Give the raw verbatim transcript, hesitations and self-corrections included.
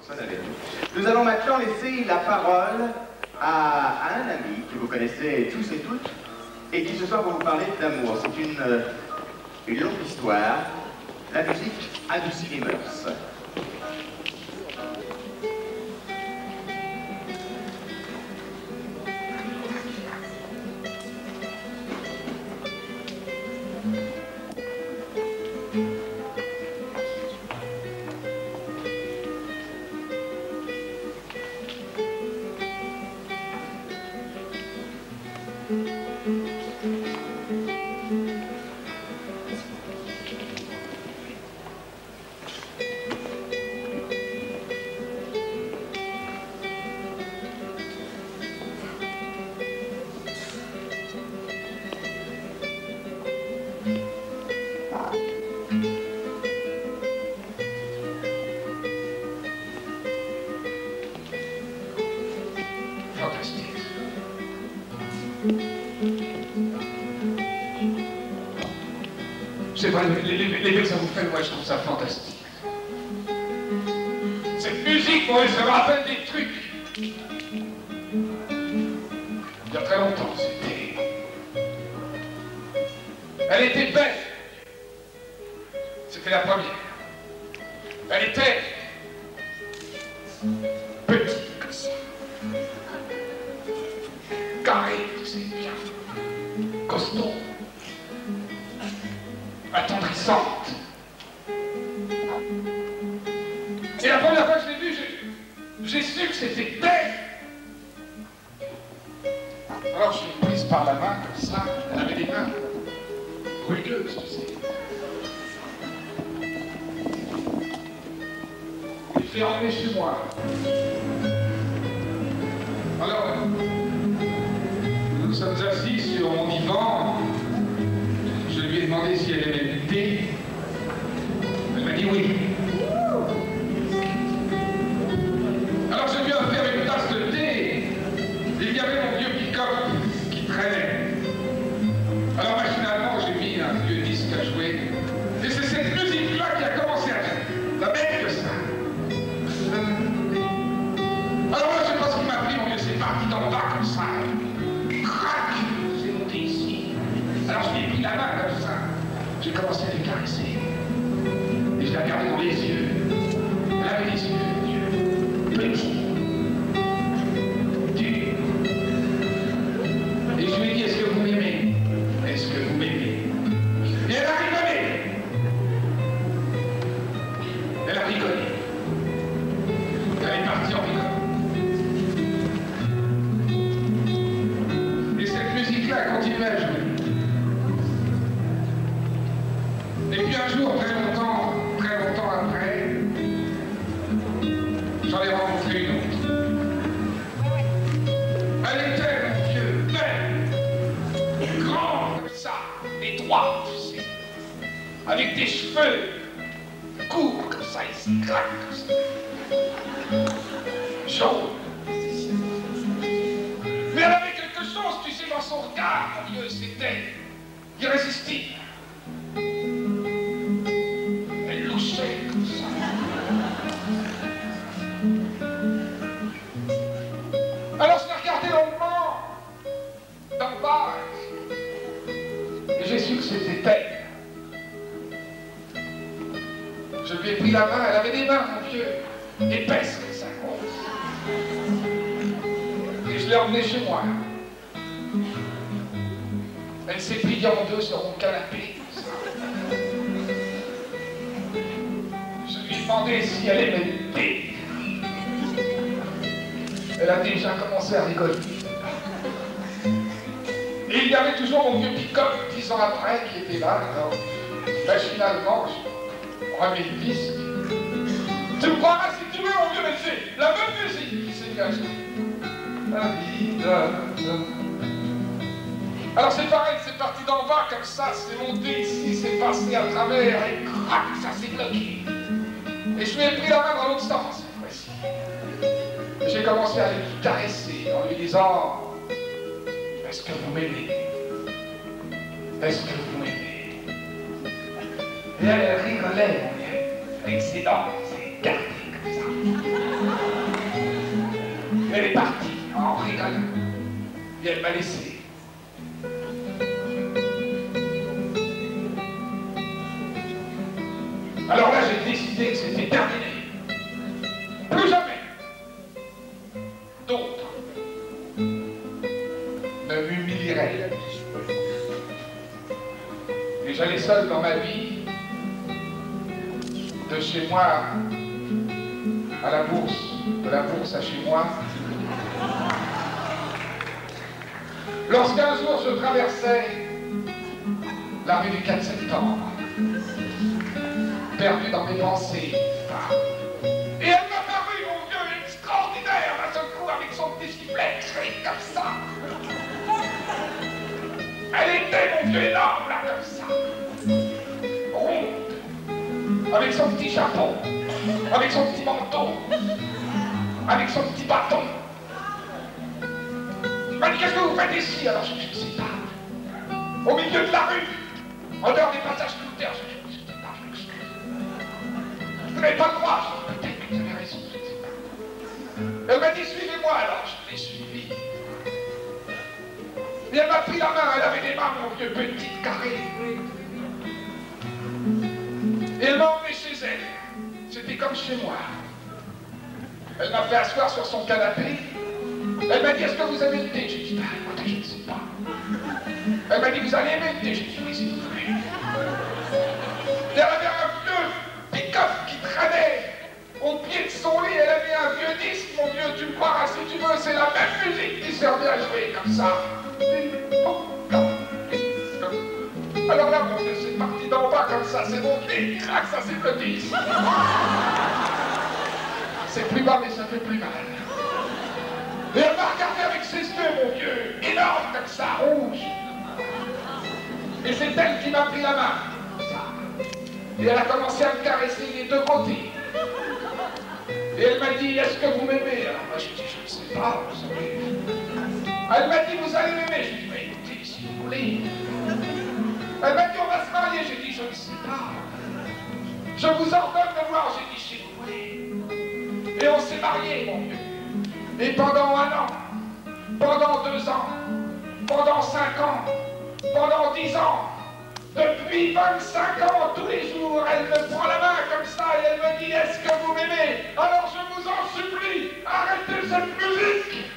Nous allons maintenant laisser la parole à, à un ami que vous connaissez tous et toutes et qui ce soir va vous parler d'amour. C'est une, euh, une longue histoire. La musique adoucit les mœurs. C'est vrai, l'effet que ça vous fait, moi je trouve ça fantastique. Cette musique, moi, ça me rappelle des trucs. Il y a très longtemps, c'était... Elle était belle. C'était la première. Elle était... petite comme ça. Carrée, tu sais, bien. Costaud. Attendrissante. Et la première fois que je l'ai vue, j'ai su que c'était elle. Alors je l'ai prise par la main, comme ça. Elle avait des mains rugueuses, tu sais. Et je l'ai emmenée chez moi. Alors, nous sommes assis sur mon divan. Je lui ai demandé si elle aimait le thé. Elle m'a dit oui. Alors je lui ai offert une tasse de thé. Il y avait mon vieux pick-up qui traînait. Alors machinalement, j'ai mis un vieux disque à jouer. Et c'est cette musique-là qui a commencé à jouer. La même que ça. Alors moi, je sais pas ce qui m'a pris, mon vieux, c'est parti d'en bas comme ça. Crac! C'est monté ici. Alors je lui ai pris la main comme ça. J'ai commencé à les caresser. Et je l'ai regardé dans les yeux. Elle avait les yeux, Dieu, petits. Dieu. Et je lui ai dit, est-ce que vous m'aimez? Est-ce que vous m'aimez? Et elle a rigolé. Elle a rigolé. Elle est partie en rigolant. Et cette musique-là a continué à jouer. Et puis un jour, très longtemps, très longtemps après, j'en ai rencontré une autre. Elle était, mon Dieu, belle, grande comme ça, étroite, tu sais, avec des cheveux courts comme ça, et se craquent comme ça, jaune. Mais elle avait quelque chose, tu sais, dans son regard, mon Dieu, c'était irrésistible. Comme ça. Alors je l'ai regardé longuement, d'en bas, et j'ai su que c'était elle. Je lui ai pris la main, elle avait des mains, mon vieux, épaisses comme ça. Et je l'ai emmenée chez moi. Elle s'est pliée en deux sur mon canapé. Je lui ai demandé si elle aimait le thé. Elle a déjà commencé à rigoler. Et il y avait toujours mon vieux pick-up, dix ans après, qui était là. Alors, machinalement, je remets le disque. Tu me croiras si tu veux, mon vieux, mais c'est la même musique qui s'est cachée. Alors c'est pareil, c'est parti d'en bas comme ça, c'est monté ici, c'est passé à travers, et crac, ça s'est bloqué. Et je lui ai pris la main dans l'autre sens, cette fois-ci. J'ai commencé à lui caresser en lui disant « Est-ce que vous m'aimez? Est-ce que vous m'aimez ?» Et elle rigolait, avec ses dents, ses gardes comme ça. Elle est partie en rigolant. Et elle m'a laissé. Alors là, j'ai décidé que c'était terminé. Plus jamais d'autres ne m'humilieraient. Et j'allais seul dans ma vie, de chez moi à la bourse, de la bourse à chez moi. Lorsqu'un jour je traversais la rue du quatre septembre, perdu dans mes pensées, et elle m'a paru, mon vieux, extraordinaire, d'un seul coup, avec son petit sifflet, comme ça. Elle était, mon vieux, énorme, là, comme ça, ronde, avec son petit chapeau, avec son petit manteau, avec son petit bâton. Elle m'a dit, qu'est-ce que vous faites ici? Alors je ne sais pas. Au milieu de la rue, en dehors des passages scooters, je ne sais pas, je m'excuse. Je n'avais pas le droit, peut-être que vous avez raison, je ne sais pas. Elle m'a dit, suivez-moi, alors je l'ai suivi. Et elle m'a pris la main, elle avait des mains, mon vieux, petites, carrées. Et elle m'a emmené chez elle. C'était comme chez moi. Elle m'a fait asseoir sur son canapé. Elle m'a dit, est-ce que vous avez le thé? J'ai dit, bah écoutez, je ne sais pas. Elle m'a dit, vous allez aimer le thé? J'ai dit, oui, s'il vous plaît. Et elle avait un vieux pick-up qui traînait au pied de son lit. Elle avait un vieux disque, mon vieux, tu me croiras si tu veux, c'est la même musique qui servait à jouer comme ça. Alors là, mon vieux, c'est parti d'en bas comme ça, c'est monté, crac, ça c'est le disque. C'est plus bas, mais ça fait plus mal. Et elle m'a regardé avec ses yeux, mon vieux, énorme comme ça, rouge. Et c'est elle qui m'a pris la main, ça. Et elle a commencé à me caresser les deux côtés. Et elle m'a dit, est-ce que vous m'aimez? Alors moi j'ai dit, je ne sais pas, vous savez. Elle m'a dit, vous allez m'aimer? J'ai dit, mais écoutez, si vous voulez. Elle m'a dit, on va se marier? J'ai dit, je ne sais pas. Je vous ordonne de voir? J'ai dit, si vous voulez. Et on s'est mariés, mon vieux. Et pendant un an, pendant deux ans, pendant cinq ans, pendant dix ans, depuis vingt-cinq ans, tous les jours, elle me prend la main comme ça et elle me dit, est-ce que vous m'aimez? Alors je vous en supplie, arrêtez cette musique!